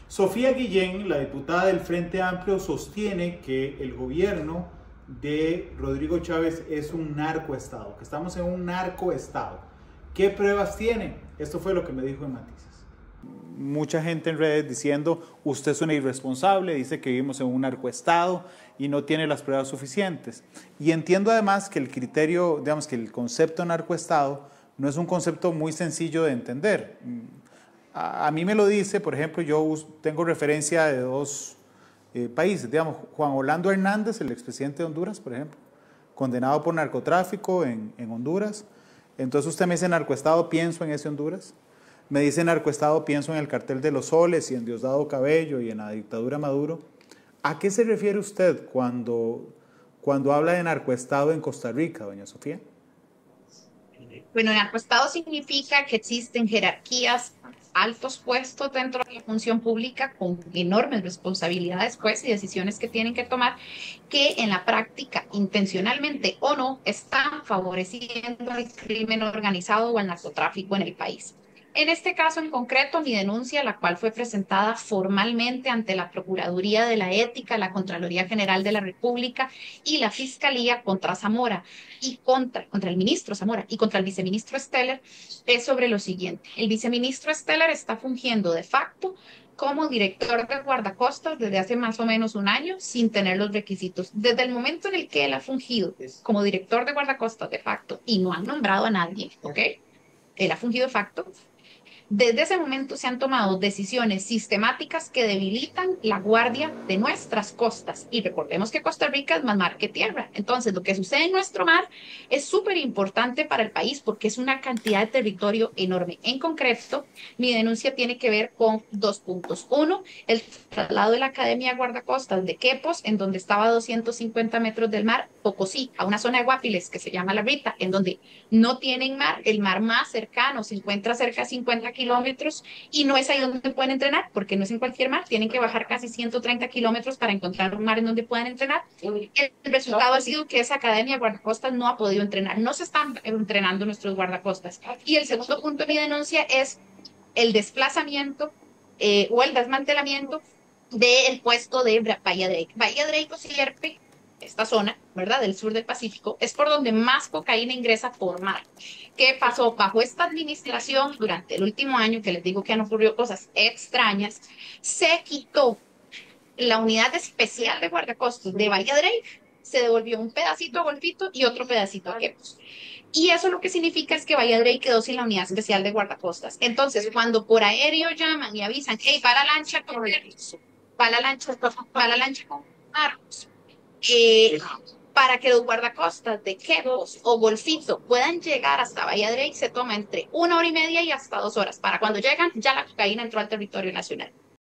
Sofía Guillén, la diputada del Frente Amplio, sostiene que el gobierno de Rodrigo Chávez es un narcoestado, que estamos en un narcoestado. ¿Qué pruebas tiene? Esto fue lo que me dijo en Matices. Mucha gente en redes diciendo, usted es una irresponsable, dice que vivimos en un narcoestado y no tiene las pruebas suficientes. Y entiendo además que el criterio, digamos que el concepto narcoestado no es un concepto muy sencillo de entender. A mí me lo dice, por ejemplo, yo tengo referencia de dos países, digamos, Juan Orlando Hernández, el expresidente de Honduras, por ejemplo, condenado por narcotráfico en Honduras. Entonces usted me dice narcoestado, pienso en ese Honduras. Me dice narcoestado, pienso en el cartel de los Soles y en Diosdado Cabello y en la dictadura Maduro. ¿A qué se refiere usted cuando habla de narcoestado en Costa Rica, doña Sofía? Bueno, narcoestado significa que existen jerarquías, altos puestos dentro de la función pública con enormes responsabilidades, pues, y decisiones que tienen que tomar, que en la práctica, intencionalmente o no, están favoreciendo el crimen organizado o el narcotráfico en el país. En este caso en concreto, mi denuncia, la cual fue presentada formalmente ante la Procuraduría de la Ética, la Contraloría General de la República y la Fiscalía contra Zamora y contra el ministro Zamora y contra el viceministro Steller, es sobre lo siguiente. El viceministro Steller está fungiendo de facto como director de guardacostas desde hace más o menos un año sin tener los requisitos. Desde el momento en el que él ha fungido como director de guardacostas de facto y no han nombrado a nadie, ¿ok? Él ha fungido de facto. Desde ese momento se han tomado decisiones sistemáticas que debilitan la guardia de nuestras costas. Y recordemos que Costa Rica es más mar que tierra. Entonces, lo que sucede en nuestro mar es súper importante para el país porque es una cantidad de territorio enorme. En concreto, mi denuncia tiene que ver con dos puntos. Uno, el traslado de la Academia Guardacostas de Quepos, en donde estaba a 250 metros del mar, Pocosí, a una zona de Guapiles que se llama La Rita, en donde no tienen mar. El mar más cercano se encuentra cerca de 50 kilómetros y no es ahí donde pueden entrenar, porque no es en cualquier mar, tienen que bajar casi 130 kilómetros para encontrar un mar en donde puedan entrenar. El resultado ha sido que esa academia de guardacostas no ha podido entrenar, no se están entrenando nuestros guardacostas. Y el segundo punto de mi denuncia es el desplazamiento o el desmantelamiento del puesto de Bahía Drake. Bahía Drake o Sierpe, esta zona, ¿verdad?, del sur del Pacífico, es por donde más cocaína ingresa por mar. ¿Qué pasó? Bajo esta administración, durante el último año, que les digo que han ocurrido cosas extrañas, se quitó la unidad especial de guardacostas de Bahía Drake, se devolvió un pedacito a Golfito y otro pedacito a Quepos. Y eso lo que significa es que Bahía Drake quedó sin la unidad especial de guardacostas. Entonces, cuando por aéreo llaman y avisan, hey, para la lancha con para la lancha con armas, para que los guardacostas de Quepos o Golfito puedan llegar hasta Bahía Drake, se toma entre 1 hora y media y hasta 2 horas. Para cuando llegan, ya la cocaína entró al territorio nacional.